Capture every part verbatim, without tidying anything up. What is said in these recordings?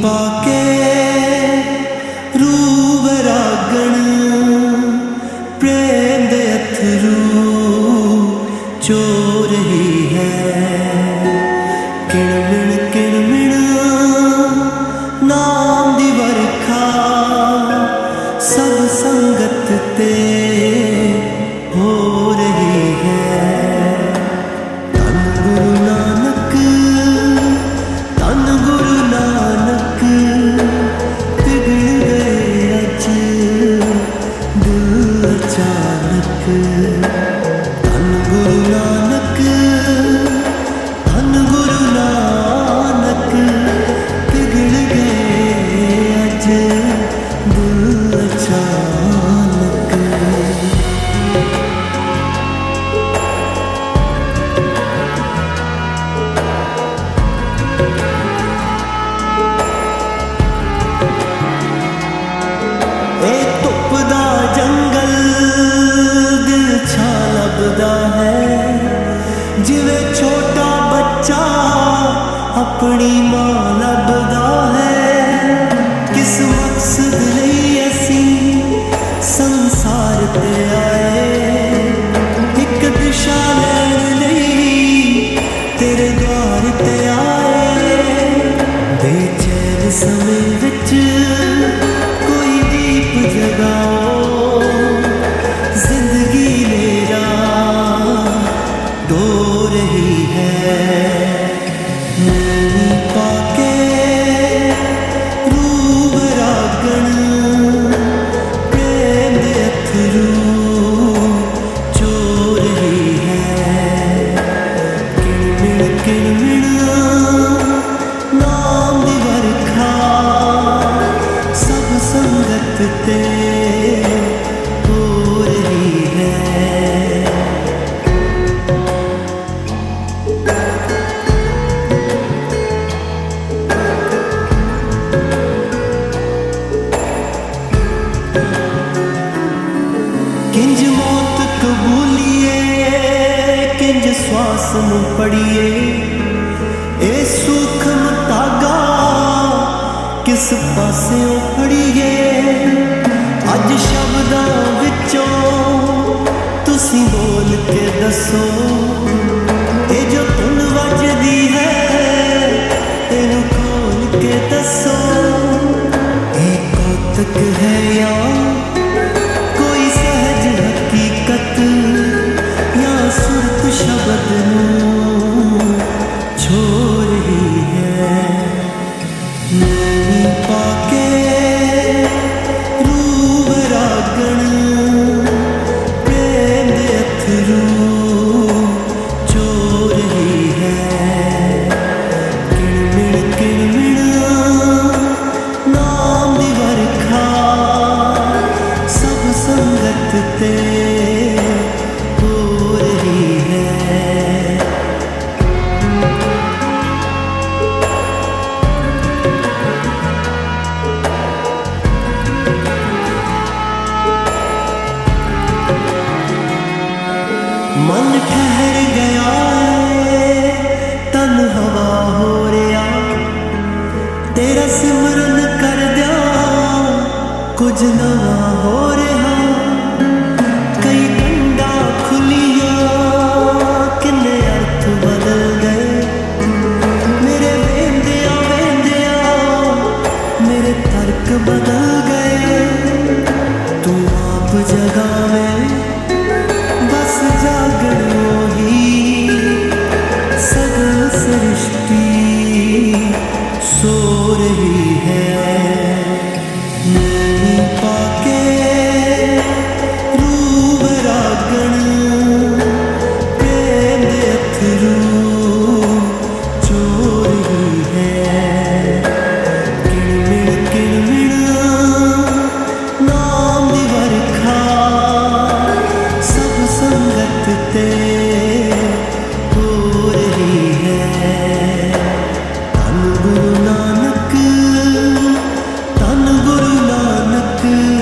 पाके रूबरागण प्रेम दे अथरू चो रही है। किणमिण किणमिण नाम दी बरखा सब संगत ते हो रही है। धन गुरु नानक धन गुरु नानक पिघल गए अज दिल अचानक। धन गुरु नानक धन गुरु नानक पिघल गए अज दिल अचानक। ए धुप दा जंगल दिल छा लभदा है, जिवे छोटा बच्चा अपनी मां लभदा है। किस मकसद लई असी संसार ते आए, एक दिशा लैण लई तेरे द्वार ते आए। बेचैन समय विच कोई दीप जगाओ, जिंदगी मेरा दो रही है। नैनी पाके रूबरागण प्रेम दे अथरू चो रही है। किणमिण किणमिण नाम दी बरखा सब संगत ते हो रही है। किंज मौत कबूलिए किंज श्वास नूं पड़िए, ए सूखम धागा किस पास्यों फड़िए। अज शब्दां विचों तुसी बोल के दसो, ए जो धुन वजदी है इनू खोल के दसो। ए कौतक है या कोई सहज हकीकत, या सुरत शब्द नूं छोड़ रही है। नैनी पाके रूबरागण प्रेम दे अथरू चो रही है। किणमिण किणमिण नाम दी बरखा सब संगत ते हो रही है। मन ठहर गया है तन हवा हो रहा, तेरा सिमरन कर दिया कुछ नवा हो रहा। कई गंडा खुलिया किन्ने अर्थ बदल गए, मेरे वेंदिया वेंदिया मेरे तर्क बदल गए। तू आप जगावे बस जागणो ही सगल सृष्टि सो रही है। नैनी पाके रूबरागण प्रेम दे अथरू चो रही है। किणमिण किणमिण नाम दी बरखा सब संगत ते हो रही है। धन गुरु नानक धन गुरु नानक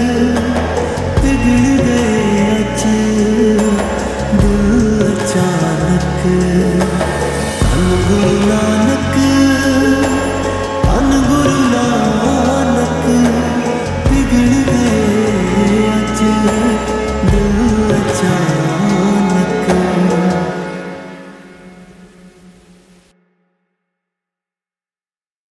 पिघल गए अज दिल अचानक। धन गुरु नानक